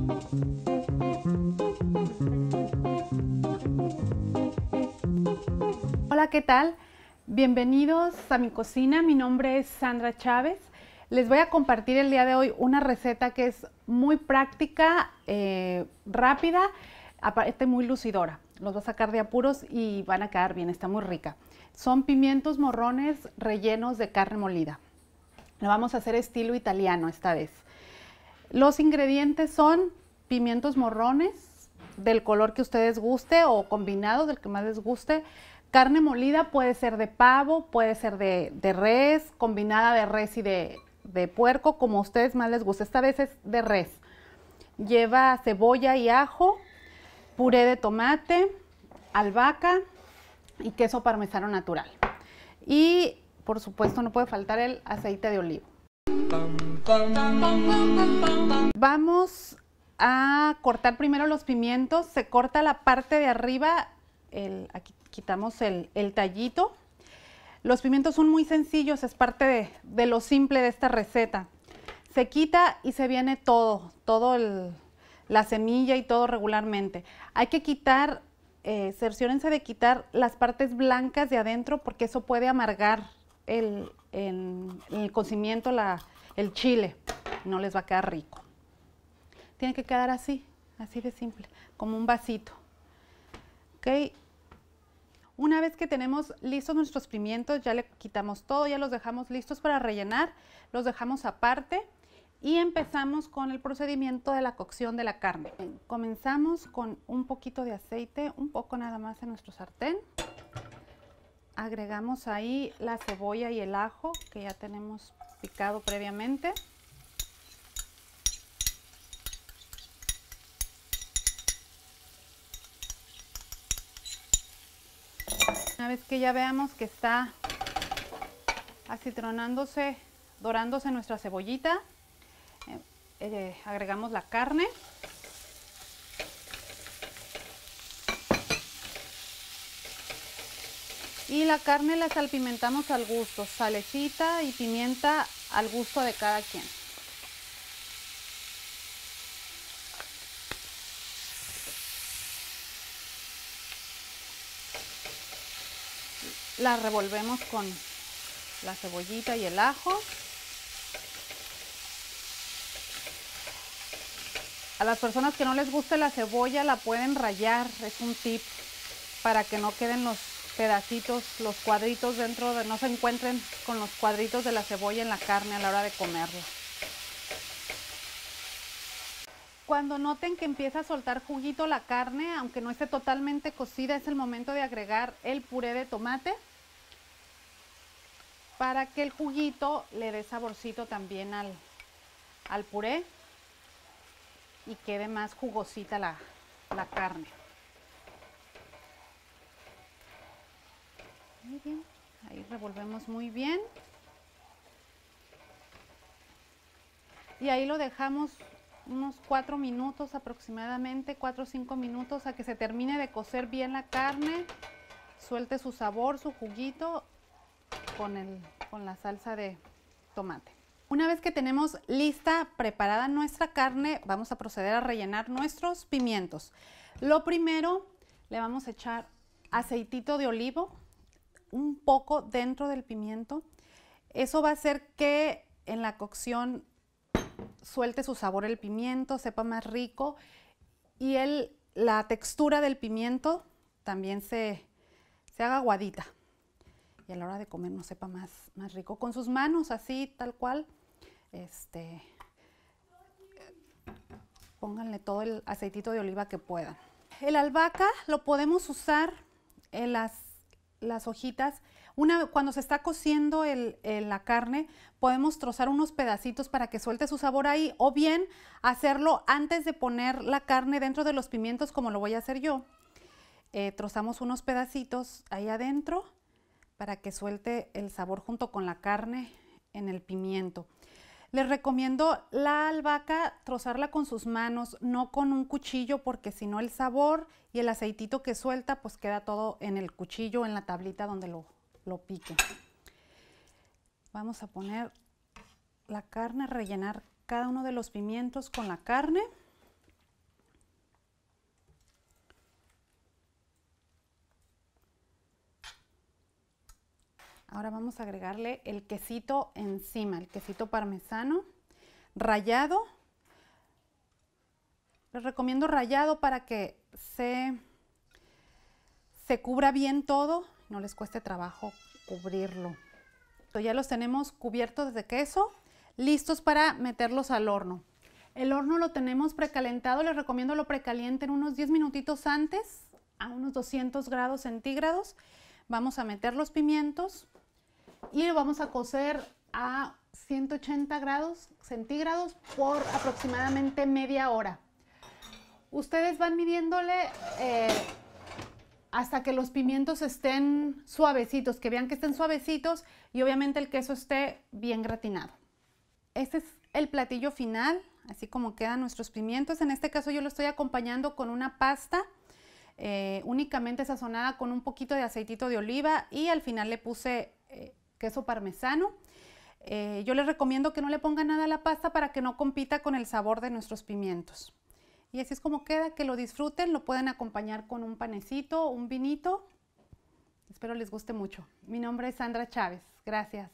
Hola, ¿qué tal? Bienvenidos a mi cocina. Mi nombre es Sandra Chávez. Les voy a compartir el día de hoy una receta que es muy práctica, rápida, aparte muy lucidora. Los va a sacar de apuros y van a quedar bien, está muy rica. Son pimientos morrones rellenos de carne molida. Lo vamos a hacer estilo italiano esta vez. Los ingredientes son pimientos morrones del color que ustedes guste o combinados del que más les guste. Carne molida puede ser de pavo, puede ser de res, combinada de res y de puerco, como a ustedes más les guste. Esta vez es de res. Lleva cebolla y ajo, puré de tomate, albahaca y queso parmesano natural. Y por supuesto no puede faltar el aceite de oliva. Vamos a cortar primero los pimientos. Se corta la parte de arriba, aquí quitamos el tallito. Los pimientos son muy sencillos, es parte de lo simple de esta receta. Se quita y se viene todo la semilla y todo regularmente. Hay que quitar, cerciórense de quitar las partes blancas de adentro porque eso puede amargar el cocimiento, el chile. No les va a quedar rico. Tiene que quedar así de simple, como un vasito. ¿Ok? Una vez que tenemos listos nuestros pimientos, ya le quitamos todo, ya los dejamos listos para rellenar, los dejamos aparte y empezamos con el procedimiento de la cocción de la carne. Comenzamos con un poquito de aceite, un poco nada más en nuestro sartén. Agregamos ahí la cebolla y el ajo que ya tenemos picado previamente. Una vez que ya veamos que está acitronándose, dorándose nuestra cebollita, agregamos la carne. Y la carne la salpimentamos al gusto, salecita y pimienta al gusto de cada quien. La revolvemos con la cebollita y el ajo. A las personas que no les guste la cebolla la pueden rallar, es un tip para que no queden los pedacitos, los cuadritos dentro, no se encuentren con los cuadritos de la cebolla en la carne a la hora de comerla. Cuando noten que empieza a soltar juguito la carne, aunque no esté totalmente cocida, es el momento de agregar el puré de tomate para que el juguito le dé saborcito también al puré y quede más jugosita la carne. Muy bien, ahí revolvemos muy bien y ahí lo dejamos unos 4 minutos aproximadamente, 4 o 5 minutos a que se termine de cocer bien la carne, suelte su sabor, su juguito con la salsa de tomate. Una vez que tenemos lista, preparada nuestra carne, vamos a proceder a rellenar nuestros pimientos. Lo primero, le vamos a echar aceitito de olivo, un poco dentro del pimiento. Eso va a hacer que en la cocción suelte su sabor el pimiento, sepa más rico y la textura del pimiento también se haga aguadita y a la hora de comer nos sepa más rico. Con sus manos así, tal cual, pónganle todo el aceitito de oliva que puedan. El albahaca lo podemos usar en las hojitas. Cuando se está cociendo la carne, podemos trozar unos pedacitos para que suelte su sabor ahí, o bien hacerlo antes de poner la carne dentro de los pimientos, como lo voy a hacer yo. Trozamos unos pedacitos ahí adentro para que suelte el sabor junto con la carne en el pimiento. Les recomiendo la albahaca trozarla con sus manos, no con un cuchillo, porque si no el sabor y el aceitito que suelta pues queda todo en el cuchillo, en la tablita donde lo pique. Vamos a poner la carne, rellenar cada uno de los pimientos con la carne. Ahora vamos a agregarle el quesito encima, el quesito parmesano rallado. Les recomiendo rallado para que se cubra bien todo, no les cueste trabajo cubrirlo. Ya los tenemos cubiertos de queso, listos para meterlos al horno. El horno lo tenemos precalentado, les recomiendo lo precalienten unos 10 minutitos antes, a unos 200 grados centígrados. Vamos a meter los pimientos y lo vamos a cocer a 180 grados centígrados por aproximadamente media hora. Ustedes van midiéndole hasta que los pimientos estén suavecitos, que vean que estén suavecitos y obviamente el queso esté bien gratinado. Este es el platillo final, así como quedan nuestros pimientos. En este caso yo lo estoy acompañando con una pasta únicamente sazonada con un poquito de aceitito de oliva y al final le puse queso parmesano. Yo les recomiendo que no le pongan nada a la pasta para que no compita con el sabor de nuestros pimientos. Y así es como queda, que lo disfruten, lo pueden acompañar con un panecito, un vinito. Espero les guste mucho. Mi nombre es Sandra Chávez. Gracias.